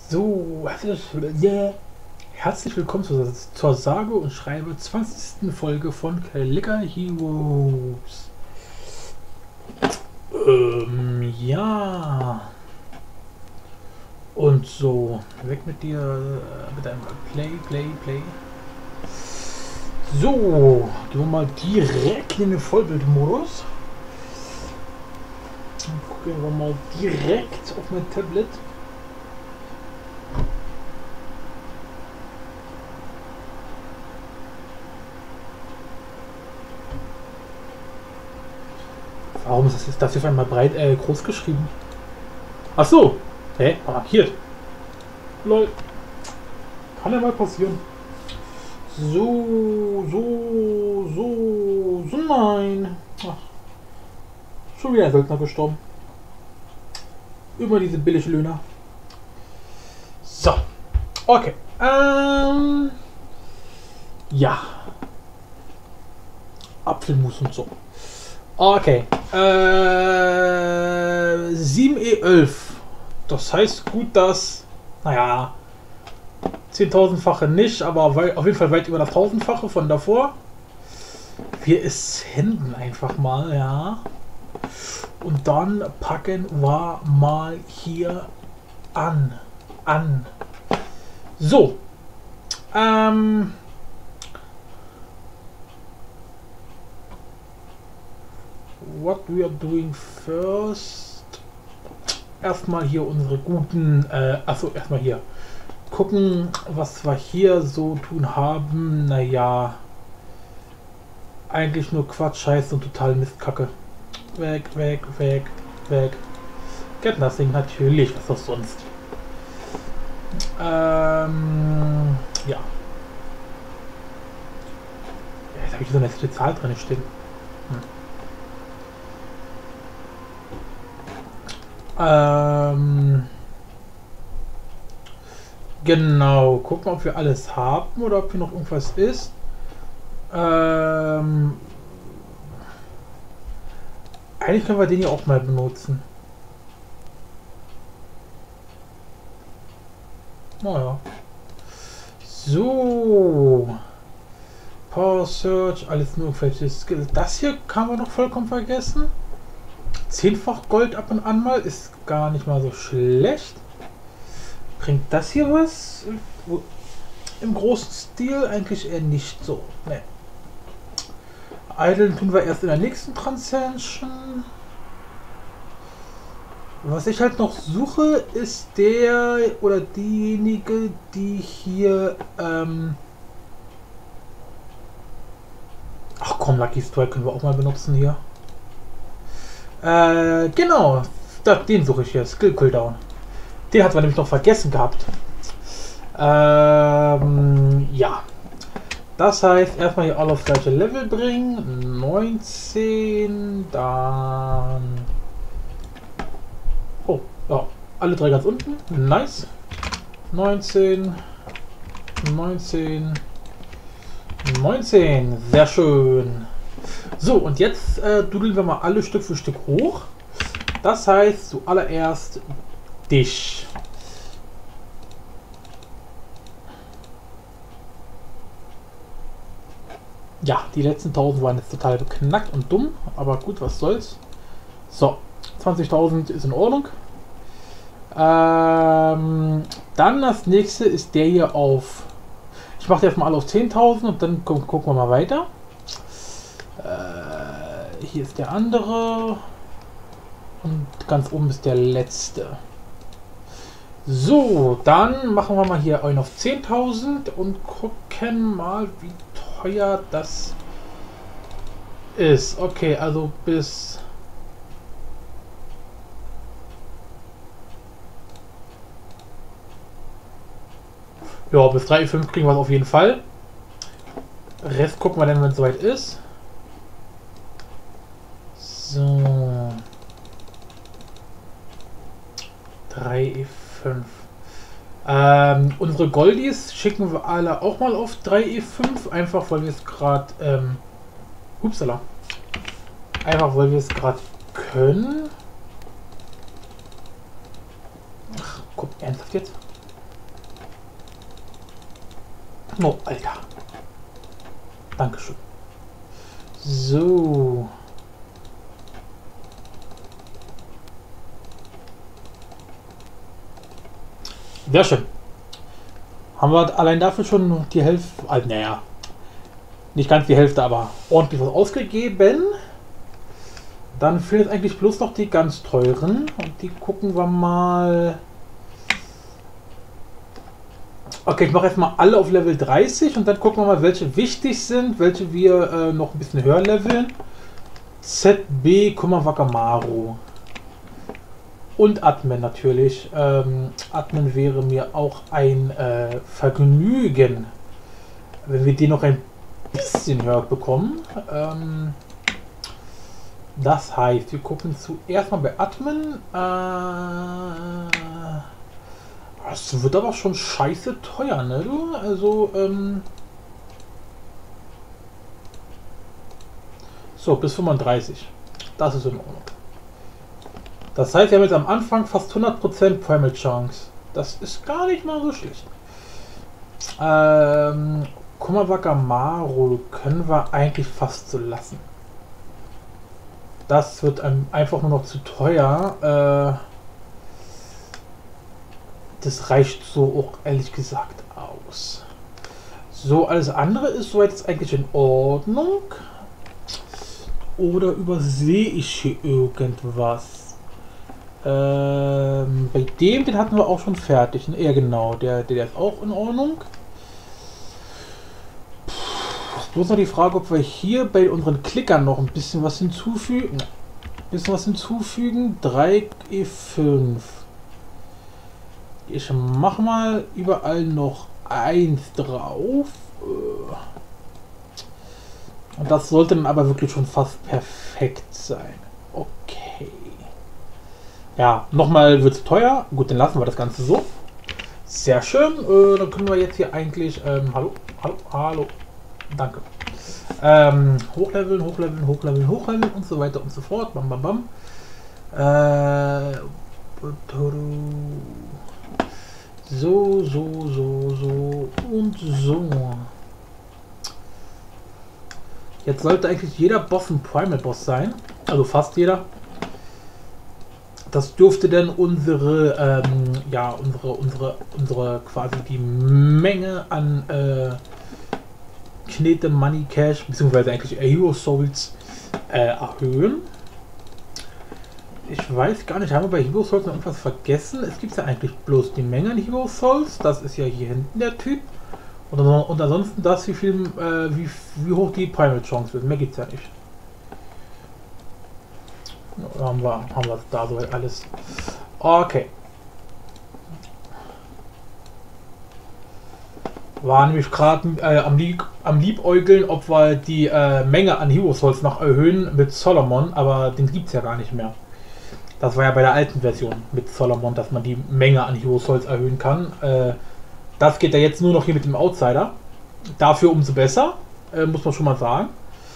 So, herzlich willkommen zur sage und schreibe 20. Folge von Clicker Heroes. Ja. Und so, weg mit dir, mit deinem Play. So, gehen wir mal direkt in den Vollbildmodus. Gucken wir mal direkt auf mein Tablet. Warum ist das hier auf einmal groß geschrieben? Ach so! Hä? Markiert. Lol. Kann ja mal passieren. So, nein. Ach. Schon wieder ein Söldner gestorben. Immer diese Billiglöhner. So. Okay. Ja. Apfelmus und so. Okay. 7E11. Das heißt gut, dass, naja, 10.000-fache nicht, aber auf jeden Fall weit über das 1000-fache von davor. Wir senden einfach mal, ja. Und dann packen wir mal hier an. So. What we are doing first. Erstmal hier unsere guten, erstmal hier gucken, was wir hier so tun haben. Naja, eigentlich nur Quatsch, Scheiß und total Mistkacke. Weg. Get nothing, natürlich, was auch sonst. Ja. Jetzt habe ich so eine letzte Zahl drin stehen. Genau, gucken, ob wir alles haben oder ob hier noch irgendwas ist. Eigentlich können wir den hier auch mal benutzen. Naja. So. Power Search, alles nur irgendwelche Skills. Das hier kann man noch vollkommen vergessen. 10-fach Gold ab und an mal ist gar nicht mal so schlecht. Bringt das hier was? Im großen Stil eigentlich eher nicht so. Ne. Idle tun wir erst in der nächsten Transaction. Was ich halt noch suche, ist der oder diejenige, die hier. Ach komm, Lucky Strike können wir auch mal benutzen hier. Genau, den suche ich hier, Skill Cooldown. Den hat man nämlich noch vergessen gehabt. Ja. Das heißt, erstmal hier alle aufs gleiche Level bringen. 19, dann... Oh, ja, alle drei ganz unten. Nice. 19, 19, 19. Sehr schön. So, und jetzt dudeln wir mal alle Stück für Stück hoch. Das heißt, zuallererst dich. Ja, die letzten 1000 waren jetzt total beknackt und dumm, aber gut, was soll's. So, 20.000 ist in Ordnung. Dann das nächste ist der hier auf... Ich mache jetzt mal alle auf 10.000 und dann gucken wir mal weiter. Hier ist der andere und ganz oben ist der letzte. So, dann machen wir mal hier einen auf 10.000 und gucken mal, wie teuer das ist. Okay, also bis... Ja, bis 3,5 kriegen wir es auf jeden Fall. Rest gucken wir dann, wenn es soweit ist. So. 3E5. Unsere Goldies schicken wir alle auch mal auf 3E5. Einfach weil wir es gerade... Upsala. Einfach weil wir es gerade können. Ach, guck, ernsthaft jetzt? Oh, Alter. Dankeschön. So. Sehr schön. Haben wir allein dafür schon die Hälfte, naja, nicht ganz die Hälfte, aber ordentlich was ausgegeben. Dann fehlen jetzt eigentlich bloß noch die ganz teuren und die gucken wir mal. Okay, ich mache jetzt mal alle auf Level 30 und dann gucken wir mal, welche wichtig sind, welche wir noch ein bisschen höher leveln. ZB, Kumawakamaru. Und Admin natürlich. Admin wäre mir auch ein Vergnügen, wenn wir den noch ein bisschen höher bekommen. Das heißt, wir gucken zuerst mal bei Admin. Das wird aber schon scheiße teuer, ne du? Also, so, bis 35. Das ist in Ordnung. Das heißt, wir haben jetzt am Anfang fast 100% Primal Chance. Das ist gar nicht mal so schlecht. Kumawakamaru können wir eigentlich fast so lassen. Das wird einfach nur noch zu teuer. Das reicht so auch ehrlich gesagt aus. So, alles andere ist soweit jetzt eigentlich in Ordnung. Oder übersehe ich hier irgendwas? Bei dem, den hatten wir auch schon fertig. Ne? Ja genau, der ist auch in Ordnung. Ist bloß noch die Frage, ob wir hier bei unseren Klickern noch ein bisschen was hinzufügen. 3E5. Ich mache mal überall noch 1 drauf. Und das sollte dann aber wirklich schon fast perfekt sein. Okay. Ja, nochmal wird es teuer. Gut, dann lassen wir das Ganze so. Sehr schön. Dann können wir jetzt hier eigentlich... hallo. Danke. Hochleveln und so weiter und so fort. Bam, bam, bam. So und so. Jetzt sollte eigentlich jeder Boss ein Primal Boss sein. Also fast jeder. Das dürfte dann unsere quasi die Menge an Knete, Money, Cash, beziehungsweise eigentlich Hero Souls erhöhen. Ich weiß gar nicht, haben wir bei Hero Souls noch irgendwas vergessen? Es gibt ja eigentlich bloß die Menge an Hero Souls. Das ist ja hier hinten der Typ. Und ansonsten das, wie hoch die Primal Chance ist. Mehr gibt es ja nicht. Haben wir da soweit alles. Okay. War nämlich gerade am Liebäugeln, ob wir die Menge an Hero Souls noch erhöhen mit Solomon, aber den gibt es ja gar nicht mehr. Das war ja bei der alten Version mit Solomon, dass man die Menge an Hero Souls erhöhen kann. Das geht ja jetzt nur noch hier mit dem Outsider. Dafür umso besser, muss man schon mal sagen.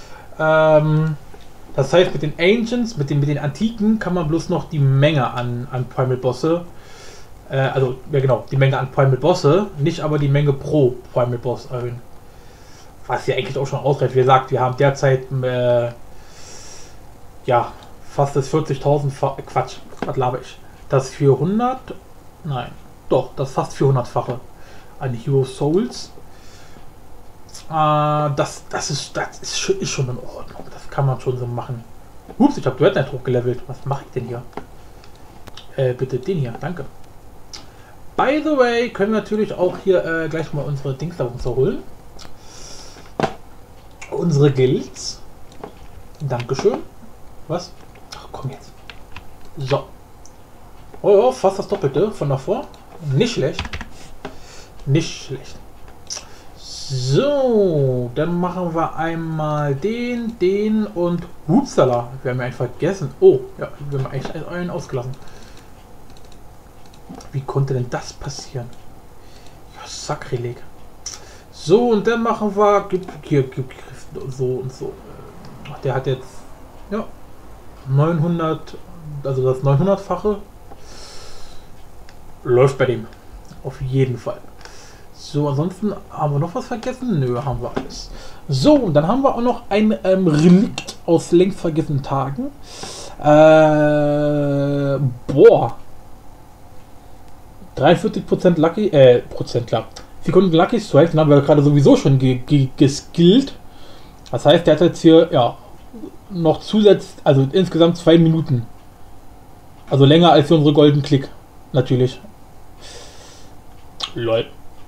Das heißt, mit den Ancients, mit den Antiken kann man bloß noch die Menge an Primal Bosse, die Menge an Primal Bosse, nicht aber die Menge pro Primal Boss erhöhen. Was ja eigentlich auch schon ausreicht. Wie gesagt, wir haben derzeit fast das 40.000, Quatsch, was laber ich? Das 400, nein, doch, das fast 400-fache an Hero Souls. Das ist schon in Ordnung. Das kann man schon so machen. Ups, ich habe Dread Knight hochgelevelt. Was mache ich denn hier? Bitte den hier, danke. By the way, können wir natürlich auch hier gleich mal unsere Dings da runterholen. Unsere Guilds. Dankeschön. Was? Ach, komm jetzt. So. Oh, fast das Doppelte von davor. Nicht schlecht. Nicht schlecht. So, dann machen wir einmal den und Hupsala. Wir haben ja einen vergessen. Oh, ja, wir haben echt einen ausgelassen. Wie konnte denn das passieren? Ja, Sakrileg. So, und dann machen wir hier so und so. Der hat jetzt ja 900, also das 900-fache läuft bei dem auf jeden Fall. So, ansonsten haben wir noch was vergessen? Nö, haben wir alles. So, und dann haben wir auch noch ein Relikt aus längst vergessenen Tagen. Boah. 43% Lucky, Prozent, klar. Sekunden Lucky Strike, den haben wir gerade sowieso schon geskillt. Das heißt, der hat jetzt hier, ja, noch zusätzlich, also insgesamt 2 Minuten. Also länger als unsere Golden Click. Natürlich. Lol.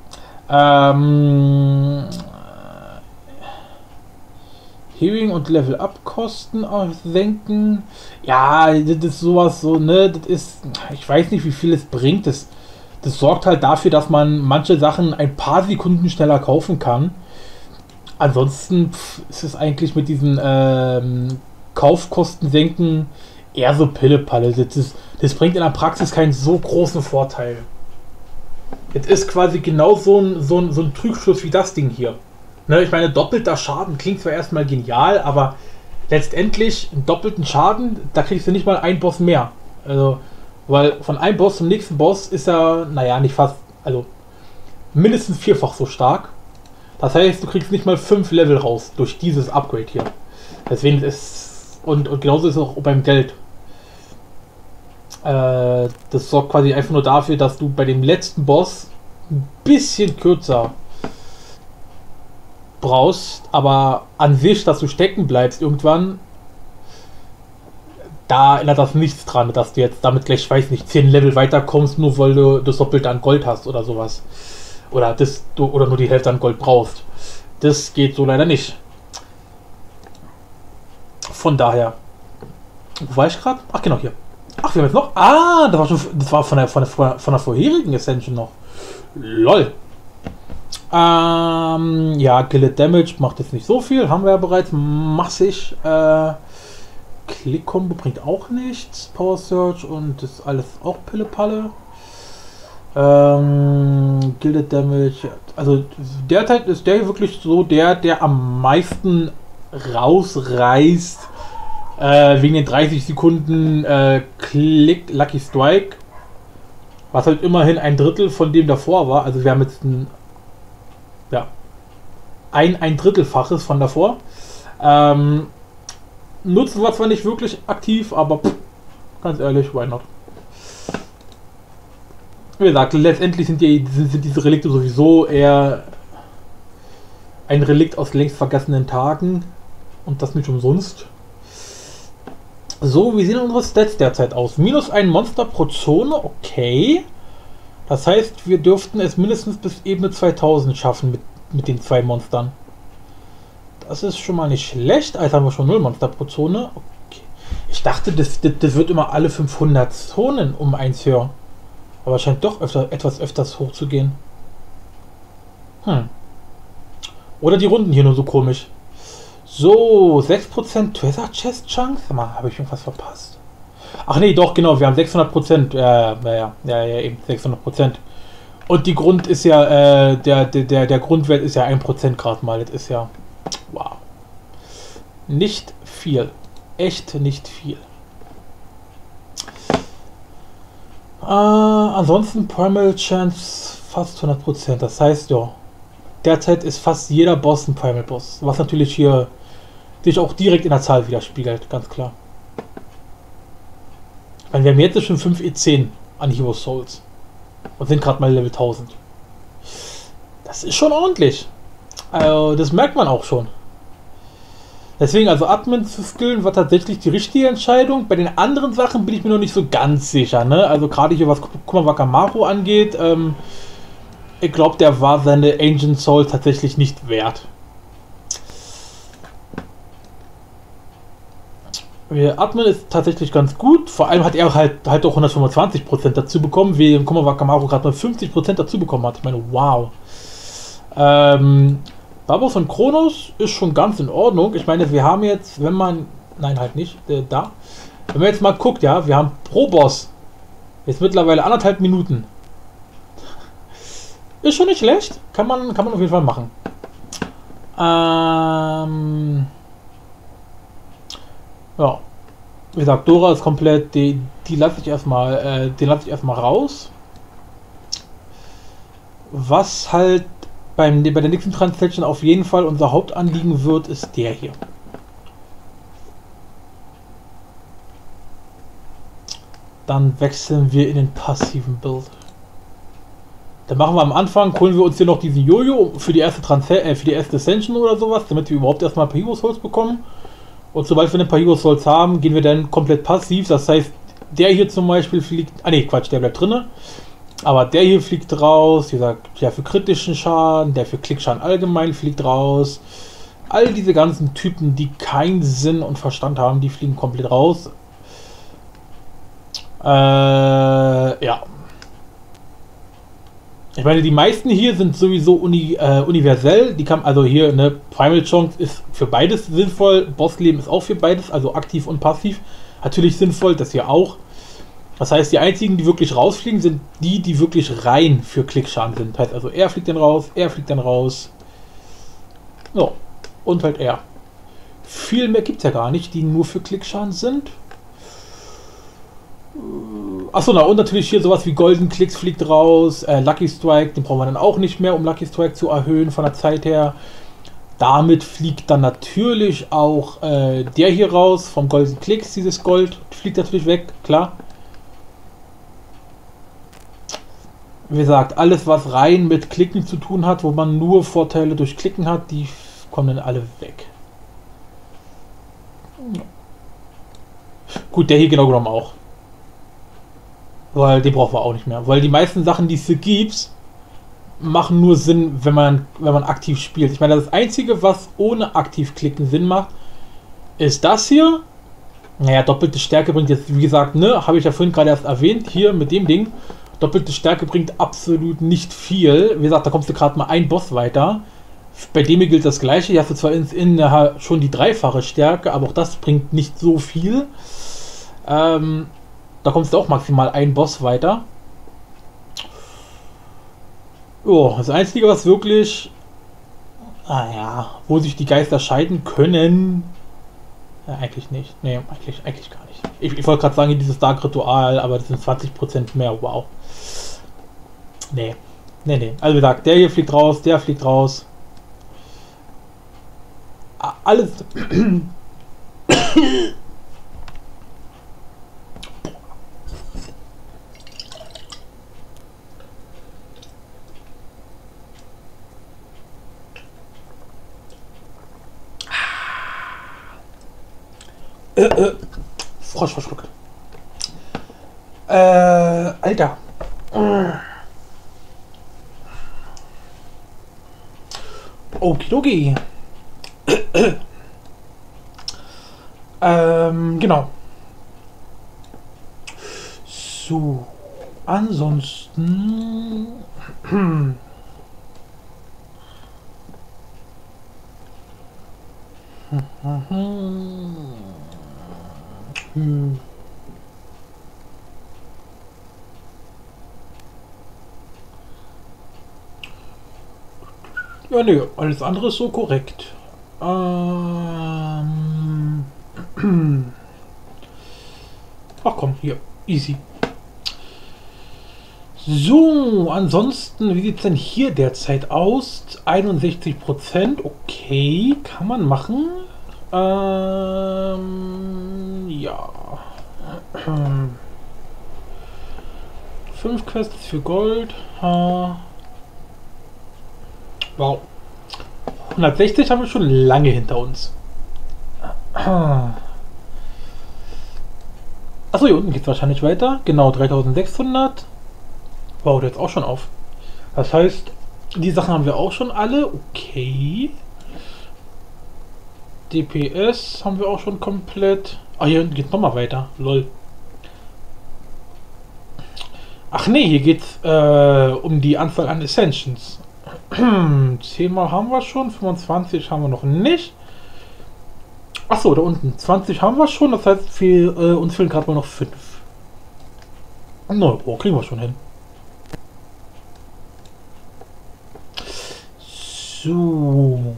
Healing und Level Up Kosten senken. Ja, das ist sowas so, ne? Das ist, ich weiß nicht, wie viel es bringt. Das sorgt halt dafür, dass man manche Sachen ein paar Sekunden schneller kaufen kann. Ansonsten ist es eigentlich mit diesen Kaufkosten senken eher so Pillepalle. Das bringt in der Praxis keinen so großen Vorteil. Jetzt ist quasi genau so ein Trugschluss wie das Ding hier. Ne, ich meine, doppelter Schaden klingt zwar erstmal genial, aber letztendlich einen doppelten Schaden, da kriegst du nicht mal einen Boss mehr. Also, weil von einem Boss zum nächsten Boss ist er, naja, nicht fast, also mindestens 4-fach so stark. Das heißt, du kriegst nicht mal 5 Level raus durch dieses Upgrade hier. Deswegen ist, und genauso ist es auch beim Geld. Das sorgt quasi einfach nur dafür, dass du bei dem letzten Boss ein bisschen kürzer brauchst, aber an sich, dass du stecken bleibst irgendwann, da ändert das nichts dran, dass du jetzt damit gleich, weiß nicht, 10 Level weiterkommst, nur weil du das Doppelte an Gold hast oder sowas. Oder nur die Hälfte an Gold brauchst. Das geht so leider nicht. Von daher. Wo war ich gerade? Ach genau, hier. Ach, wir haben jetzt noch. Ah, das war von der vorherigen Ascension noch. LOL. Ja, Gillet Damage macht jetzt nicht so viel. Haben wir ja bereits massig. Klick-Kombo bringt auch nichts. Power Surge und das ist alles auch Pille-Palle. Gildet Damage. Also derzeit ist der wirklich so der am meisten rausreißt. Wegen den 30 Sekunden Click Lucky Strike. Was halt immerhin ein Drittel von dem davor war. Also wir haben jetzt ein Drittelfaches von davor. Nutzen wir zwar nicht wirklich aktiv, aber ganz ehrlich, why not? Wie gesagt, letztendlich sind diese Relikte sowieso eher ein Relikt aus längst vergessenen Tagen und das nicht umsonst. So, wie sehen unsere Stats derzeit aus? Minus ein Monster pro Zone, okay. Das heißt, wir dürften es mindestens bis Ebene 2000 schaffen mit den 2 Monstern. Das ist schon mal nicht schlecht. Also haben wir schon 0 Monster pro Zone. Okay. Ich dachte, das wird immer alle 500 Zonen um 1 höher. Aber scheint doch etwas öfters hoch zu gehen. Oder die Runden hier nur so komisch. So, 6% Treasure Chest Chance? Habe ich irgendwas verpasst? Ach nee, doch, genau, wir haben 600%. Ja, eben 600%. Und die Grund ist ja, der Grundwert ist ja 1% gerade mal. Das ist ja, wow. Nicht viel. Echt nicht viel. Ansonsten Primal Chance fast 100%. Das heißt, ja, derzeit ist fast jeder Boss ein Primal Boss. Was natürlich hier sich auch direkt in der Zahl widerspiegelt, ganz klar. Ich meine, wir haben jetzt schon 5 E10 an Hero Souls. Und sind gerade mal Level 1000. Das ist schon ordentlich. Also, das merkt man auch schon. Deswegen, also Admin zu skillen war tatsächlich die richtige Entscheidung. Bei den anderen Sachen bin ich mir noch nicht so ganz sicher. Ne? Also gerade hier, was Kumawakamaru angeht, ich glaube, der war seine Ancient Soul tatsächlich nicht wert. Admin ist tatsächlich ganz gut. Vor allem hat er halt auch 125% dazu bekommen, wie Kumawakamaru gerade mal 50% dazu bekommen hat. Ich meine, wow. Babos und Kronos ist schon ganz in Ordnung. Ich meine, wir haben jetzt, wenn man... Nein, halt nicht. Da. Wenn man jetzt mal guckt, ja, wir haben pro Boss jetzt mittlerweile 1,5 Minuten. Ist schon nicht schlecht. Kann man auf jeden Fall machen. Ja. Wie gesagt, Dora ist komplett... Die lasse ich erstmal... den lasse ich erstmal raus. was halt bei der nächsten Transaction auf jeden Fall unser Hauptanliegen wird, ist der hier. Dann wechseln wir in den passiven Build. Dann machen wir am Anfang, holen wir uns hier noch diesen Jojo für die erste für die erste Ascension oder sowas, damit wir überhaupt erstmal ein paar Hero Souls bekommen. Und sobald wir ein paar Hero Souls haben, gehen wir dann komplett passiv. Das heißt, der hier zum Beispiel fliegt. Ah ne, Quatsch, der bleibt drinne. Aber der hier fliegt raus. Der für kritischen Schaden, der für Klickschaden allgemein fliegt raus. All diese ganzen Typen, die keinen Sinn und Verstand haben, die fliegen komplett raus. Ja. Ich meine, die meisten hier sind sowieso universell. Die kann, also hier eine Primal Chance ist für beides sinnvoll. Bossleben ist auch für beides, also aktiv und passiv. Natürlich sinnvoll, das hier auch. Das heißt, die einzigen, die wirklich rausfliegen, sind die, die wirklich rein für Klickschaden sind. Das heißt also, er fliegt dann raus, er fliegt dann raus. Ja, und halt er. Viel mehr gibt es ja gar nicht, die nur für Klickschaden sind. Achso, na und natürlich hier sowas wie Golden Klicks fliegt raus, Lucky Strike, den brauchen wir dann auch nicht mehr, um Lucky Strike zu erhöhen von der Zeit her. Damit fliegt dann natürlich auch der hier raus, vom Golden Klicks, dieses Gold, fliegt natürlich weg, klar. Wie gesagt, alles was rein mit Klicken zu tun hat, wo man nur Vorteile durch Klicken hat, die kommen dann alle weg. Gut, der hier genau genommen auch. Weil den brauchen wir auch nicht mehr. Weil die meisten Sachen, die es hier gibt, machen nur Sinn, wenn man aktiv spielt. Ich meine, das Einzige, was ohne aktiv klicken Sinn macht, ist das hier. Naja, doppelte Stärke bringt jetzt, wie gesagt, ne, habe ich ja vorhin gerade erst erwähnt, hier mit dem Ding. Doppelte Stärke bringt absolut nicht viel. Wie gesagt, da kommst du gerade mal ein Boss weiter. Bei dem hier gilt das Gleiche. Hier hast du zwar schon die dreifache Stärke, aber auch das bringt nicht so viel. Da kommst du auch maximal einen Boss weiter. Jo, das Einzige, was wirklich, wo sich die Geister scheiden können, eigentlich nicht. Nee, eigentlich gar nicht. Ich wollte gerade sagen, dieses Dark Ritual, aber das sind 20% mehr. Wow. Nee. Also wie gesagt, der hier fliegt raus, der fliegt raus. Alles. Frosch verschluckt. Alter. Okidoki. Genau. So. Ansonsten. Ja, ne, alles andere ist so korrekt. Ach komm, hier, easy. So, ansonsten, wie sieht es denn hier derzeit aus? 61%, okay, kann man machen. Ja. 5 Quests für Gold. Wow. 160 haben wir schon lange hinter uns. Achso, hier unten geht es wahrscheinlich weiter. Genau, 3600. Wow, der ist auch schon auf. Das heißt, die Sachen haben wir auch schon alle. Okay. DPS haben wir auch schon komplett. Ah, hier geht nochmal weiter. Lol. Ach nee, hier geht es um die Anzahl an Ascensions. 10 Mal haben wir schon, 25 haben wir noch nicht. Achso, da unten. 20 haben wir schon, das heißt, uns fehlen gerade mal noch 5. No, oh, kriegen wir schon hin. So.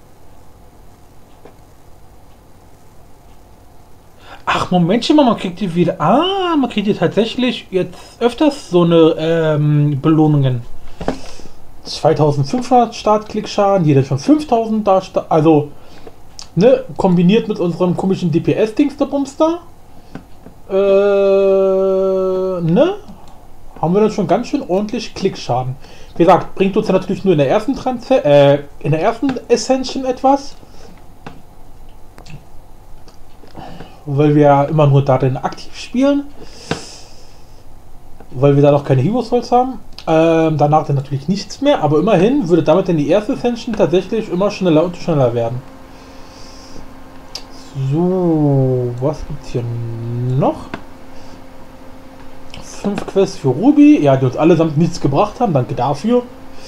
Ach, Momentchen mal, man kriegt die wieder. Man kriegt die tatsächlich jetzt öfters so eine Belohnungen. 2500 Startklickschaden, hier dann schon 5000 da, also ne, kombiniert mit unserem komischen DPS-Dings der Bumster, ne, haben wir dann schon ganz schön ordentlich Klickschaden. Wie gesagt, bringt uns ja natürlich nur in der ersten Ascension etwas, weil wir ja immer nur darin aktiv spielen, weil wir da noch keine Hero Souls haben. Danach dann natürlich nichts mehr, aber immerhin würde damit dann die erste Ascension tatsächlich immer schneller und schneller werden. So, was gibt's hier noch? 5 Quests für Ruby, ja, die uns allesamt nichts gebracht haben, danke dafür.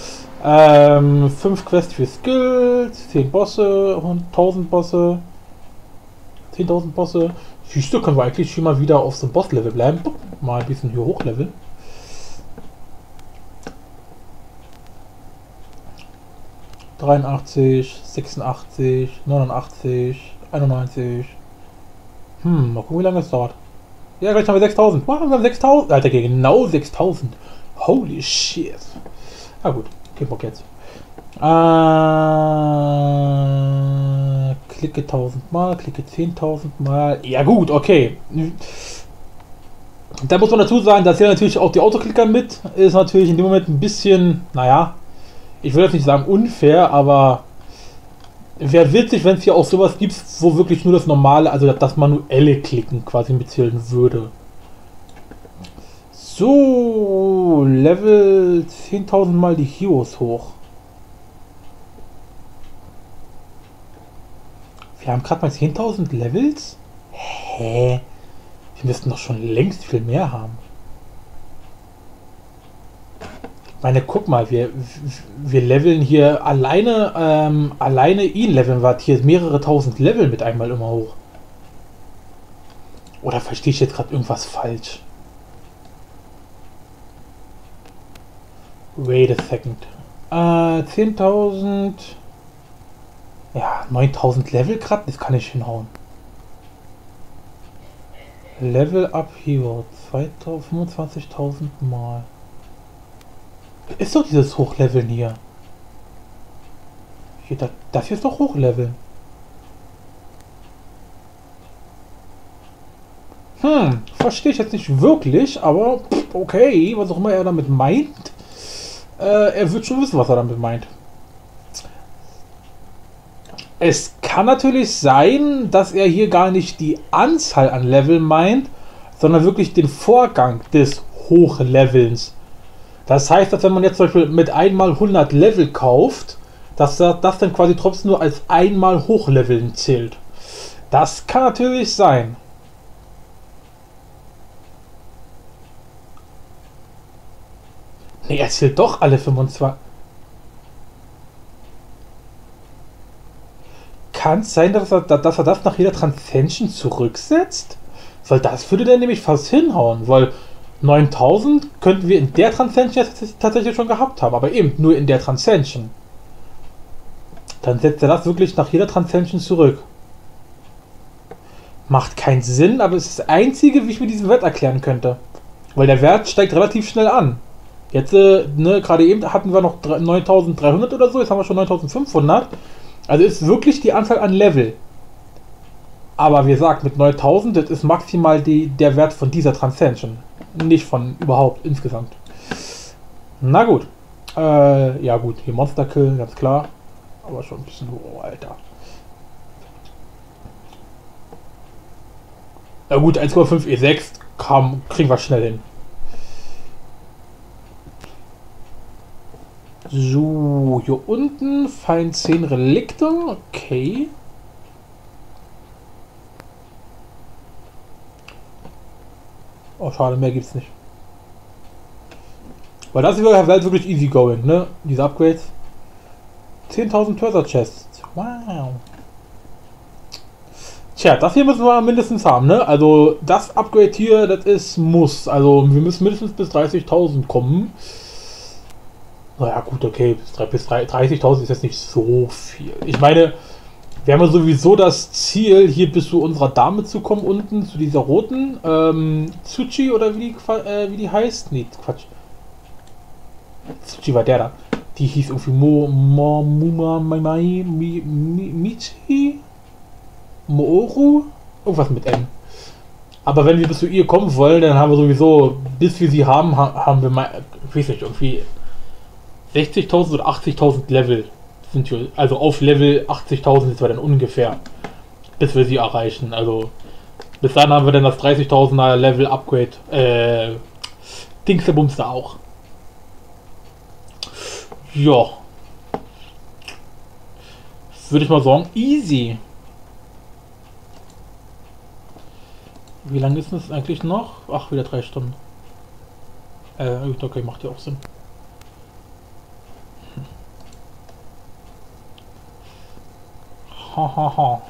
5 Quests für Skills, 10 Bosse, 1000 Bosse, 10.000 Bosse. Siehst du, können wir eigentlich schon mal wieder auf so einem Boss-Level bleiben. Mal ein bisschen hier hochleveln. ...83, 86, 89, 91... mal gucken, wie lange es dauert. Ja, gleich haben wir 6000. Wow, wir haben 6000. Alter, genau 6000. Holy shit. Na gut, kein Bock jetzt. Klicke 1000 Mal, klicke 10.000 Mal. Ja gut, okay. Da muss man dazu sagen, dass hier natürlich auch die Autoklicker mit ist natürlich in dem Moment ein bisschen, naja, ich will jetzt nicht sagen unfair, aber wäre witzig, wenn es hier auch sowas gibt, wo wirklich nur das normale, also das manuelle Klicken quasi mitzählen würde. So, Level 10.000 Mal die Heroes hoch. Wir haben gerade mal 10.000 Levels? Hä? Wir müssten doch schon längst viel mehr haben. Ich meine, guck mal, wir leveln hier alleine ihn leveln wir hier mehrere tausend Level mit einmal immer hoch. Oder verstehe ich jetzt gerade irgendwas falsch? Wait a second. 10.000... Ja, 9.000 Level gerade, das kann ich hinhauen. Level Up Hero, 25.000 Mal. Ist doch dieses Hochleveln hier. Das hier ist doch Hochleveln. Verstehe ich jetzt nicht wirklich, aber okay, was auch immer er damit meint. Er wird schon wissen, was er damit meint. Es kann natürlich sein, dass er hier gar nicht die Anzahl an Level meint, sondern wirklich den Vorgang des Hochlevelns. Das heißt, dass wenn man jetzt zum Beispiel mit einmal 100 Level kauft, dass das dann quasi trotzdem nur als einmal Hochleveln zählt. Das kann natürlich sein. Ne, er zählt doch alle 25. Kann es sein, dass er das nach jeder Transcension zurücksetzt? Weil das würde dann nämlich fast hinhauen, weil 9000 könnten wir in der Transcension tatsächlich schon gehabt haben, aber eben nur in der Transcension. Dann setzt er das wirklich nach jeder Transcension zurück. Macht keinen Sinn, aber es ist das Einzige, wie ich mir diesen Wert erklären könnte. Weil der Wert steigt relativ schnell an. Jetzt, ne, gerade eben hatten wir noch 9300 oder so, jetzt haben wir schon 9500. Also ist wirklich die Anzahl an Level. Aber wie gesagt, mit 9000, das ist maximal der Wert von dieser Transcension. Nicht von überhaupt insgesamt. Na gut. Ja gut, hier Monster Kill, ganz klar. Aber schon ein bisschen, oh Alter. Na gut, 1,5 E6 kriegen wir schnell hin. So, hier unten fallen 10 Relikte. Okay. Oh, schade, mehr gibt's nicht. Weil das ist halt wirklich easy going, ne? Diese Upgrades. 10.000 Treasure Chests. Wow. Tja, das hier müssen wir mindestens haben, ne? Also, das Upgrade hier, das ist Muss. Also, wir müssen mindestens bis 30.000 kommen. Naja, gut, okay. Bis 30.000 ist jetzt nicht so viel. Ich meine, wir haben ja sowieso das Ziel, hier bis zu unserer Dame zu kommen, unten, zu dieser roten, Tsuchi oder wie die heißt? Nee, Quatsch. Tsuchi war der da. Die hieß irgendwie Michi? Mooru? Irgendwas mit M. Aber wenn wir bis zu ihr kommen wollen, dann haben wir sowieso, bis wir sie haben, haben wir mal, ich weiß nicht, irgendwie 60.000 oder 80.000 Level. Sind wir, also auf Level 80.000 sind wir dann ungefähr, bis wir sie erreichen. Also bis dann haben wir dann das 30.000er Level Upgrade. Dingsebums da auch. Ja. Würde ich mal sagen, easy. Wie lange ist es eigentlich noch? Ach, wieder 3 Stunden. Okay, macht ja auch Sinn. Hahaha.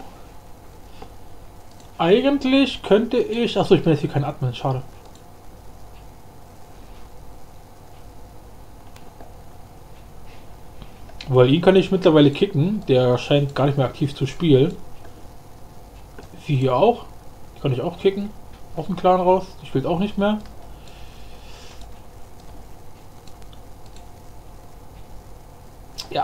Eigentlich könnte ich... Achso, ich bin jetzt hier kein Admin, schade. Weil ihn kann ich mittlerweile kicken. Der scheint gar nicht mehr aktiv zu spielen. Sie hier auch. Die kann ich auch kicken. Aus dem Clan raus. Die spielt auch nicht mehr. Ja.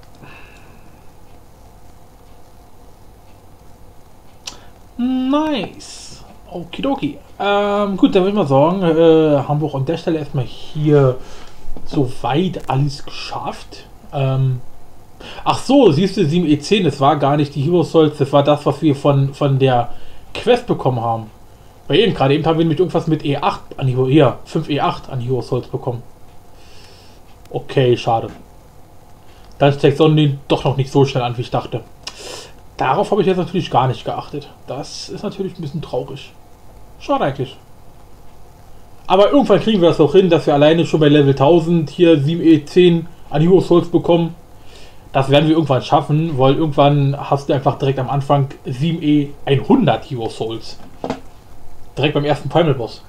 Nice. Okidoki. Gut, dann würde ich mal sagen, haben wir auch an der Stelle erstmal hier soweit alles geschafft. Ach so, siehst du, 7E10, das war gar nicht die Hero Souls, das war das, was wir von der Quest bekommen haben. Weil eben, gerade eben haben wir nämlich irgendwas mit E8 an Hero, hier, 5E8 an Hero Souls bekommen. Okay, schade. Dann steigt Sonne doch noch nicht so schnell an, wie ich dachte. Darauf habe ich jetzt natürlich gar nicht geachtet. Das ist natürlich ein bisschen traurig. Schade eigentlich. Aber irgendwann kriegen wir das auch hin, dass wir alleine schon bei Level 1000 hier 7E10 an Hero Souls bekommen. Das werden wir irgendwann schaffen, weil irgendwann hast du einfach direkt am Anfang 7E100 Hero Souls. Direkt beim ersten Primal Boss.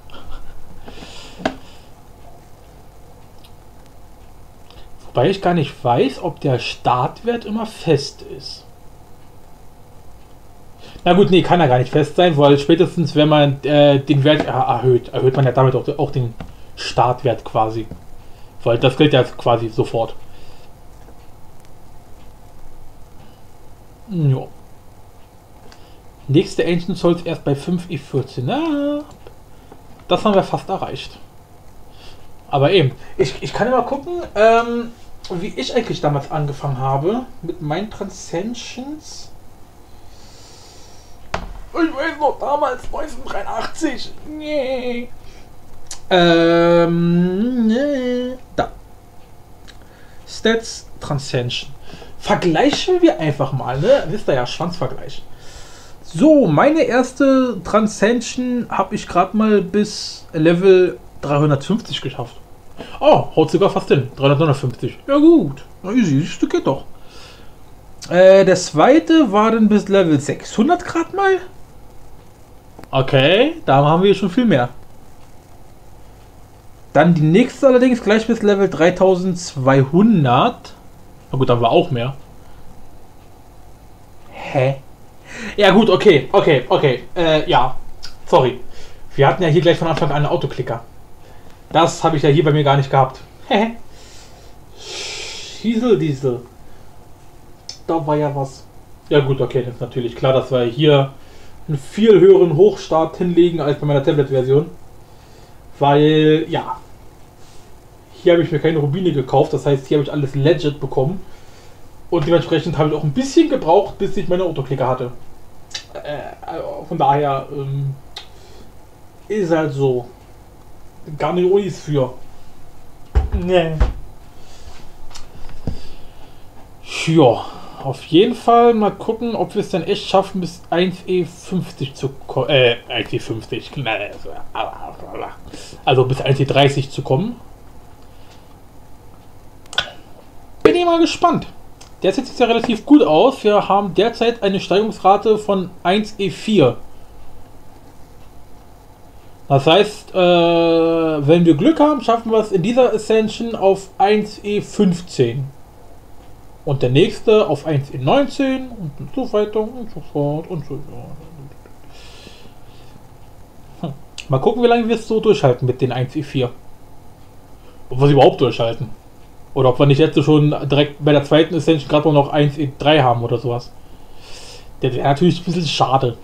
Wobei ich gar nicht weiß, ob der Startwert immer fest ist. Na gut, nee, kann er gar nicht fest sein, weil spätestens, wenn man den Wert erhöht man ja damit auch den Startwert quasi. Weil das gilt ja quasi sofort. Jo. Nächste Ancient Souls erst bei 5E14. Na, das haben wir fast erreicht. Aber eben, ich kann ja mal gucken, wie ich eigentlich damals angefangen habe mit meinen Transcensions. Ich weiß noch, damals 1983. Nee. Nee. Da. Stats, Transcension. Vergleichen wir einfach mal, ne? Wisst ihr ja, Schwanzvergleich. So, meine erste Transcension habe ich gerade mal bis Level 350 geschafft. Oh, haut sogar fast hin. 359. Ja gut. Na easy, das geht doch. Der zweite war dann bis Level 600 gerade mal. Okay, da haben wir schon viel mehr. Dann die nächste allerdings gleich bis Level 3200. Na gut, dann war auch mehr. Hä? Ja gut, okay. Ja, sorry. Wir hatten ja hier gleich von Anfang an einen Autoklicker. Das habe ich ja hier bei mir gar nicht gehabt. Hä? Diesel. Da war ja was. Ja gut, okay, das ist natürlich klar, dass wir hier einen viel höheren Hochstart hinlegen als bei meiner Tablet-Version. Weil, ja, hier habe ich mir keine Rubine gekauft, das heißt, hier habe ich alles legit bekommen. Und dementsprechend habe ich auch ein bisschen gebraucht, bis ich meine Autoklicker hatte. Von daher ist halt so. Gar nicht Unis für. Nee. Ja, auf jeden Fall mal gucken, ob wir es dann echt schaffen, bis 1E50 zu kommen. 1E50. Also bis 1E30 zu kommen. Bin ich mal gespannt. Derzeit sieht es ja relativ gut aus. Wir haben derzeit eine Steigungsrate von 1E4. Das heißt, wenn wir Glück haben, schaffen wir es in dieser Ascension auf 1E15. Und der nächste auf 1E19 und so weiter und so fort und so. Mal gucken, wie lange wir es so durchhalten mit den 1E4. Ob wir sie überhaupt durchhalten. Oder ob wir nicht jetzt schon direkt bei der zweiten Ascension gerade noch 1E3 haben oder sowas. Das wäre natürlich ein bisschen schade.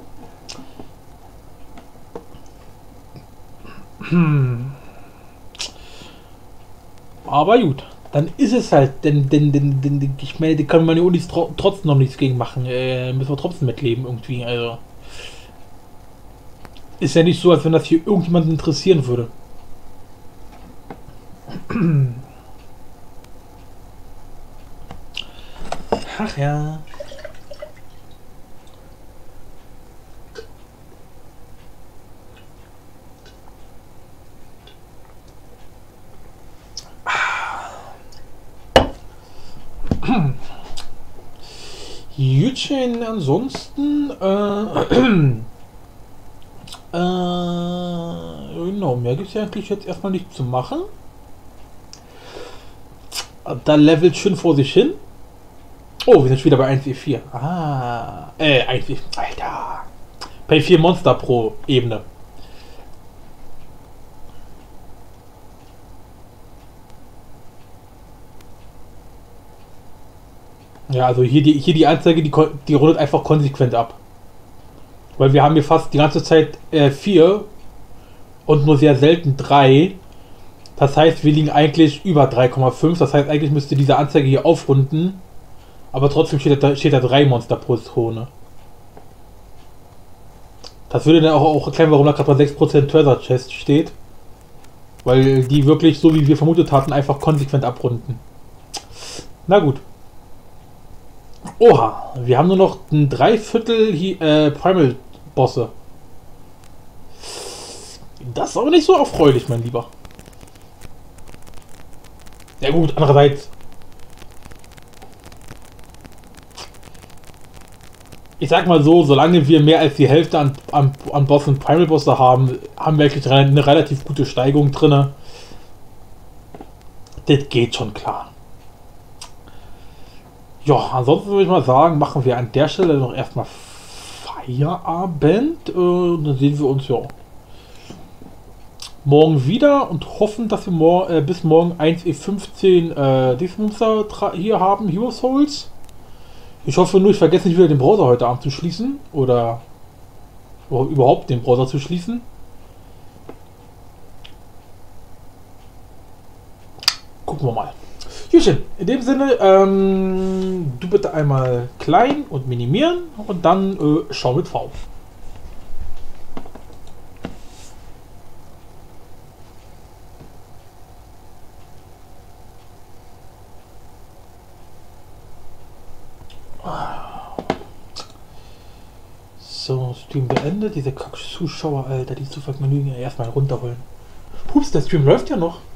Aber gut, dann ist es halt, denn ich meine, die kann man ja Unis trotzdem noch nichts gegen machen. Müssen wir trotzdem mitleben irgendwie. Also ist ja nicht so, als wenn das hier irgendjemanden interessieren würde. Ach ja. Jütchen, ansonsten, genau, mehr gibt es ja eigentlich jetzt erstmal nicht zu machen. Da levelt schön vor sich hin. Oh, wir sind schon wieder bei 1W4. 1W4. Alter. Bei 4 Monster pro Ebene. Ja, also hier die Anzeige, die rundet einfach konsequent ab. Weil wir haben hier fast die ganze Zeit 4 und nur sehr selten 3. Das heißt, wir liegen eigentlich über 3,5. Das heißt, eigentlich müsste diese Anzeige hier aufrunden. Aber trotzdem steht da 3 Monster pro Zone. Das würde dann auch erklären, warum da gerade bei 6% Treasure Chest steht. Weil die wirklich, so wie wir vermutet hatten, einfach konsequent abrunden. Na gut. Oha, wir haben nur noch ein Dreiviertel Primal-Bosse. Das ist aber nicht so erfreulich, mein Lieber. Ja gut, andererseits. Ich sag mal so, solange wir mehr als die Hälfte an Bossen Primal-Bosse haben, haben wir wirklich eine relativ gute Steigung drin. Das geht schon klar. Ja, ansonsten würde ich mal sagen, machen wir an der Stelle noch erstmal Feierabend. Dann sehen wir uns ja morgen wieder und hoffen, dass wir bis morgen 1E15 Monster hier haben, Hero Souls. Ich hoffe nur, ich vergesse nicht wieder den Browser heute Abend zu schließen oder überhaupt den Browser zu schließen. Gucken wir mal. Jürgen, in dem Sinne, du bitte einmal klein und minimieren und dann schau mit V. So, Stream beendet. Diese Kack-Zuschauer, Alter, die zu vergnügen, erstmal runterholen. Pups, der Stream läuft ja noch.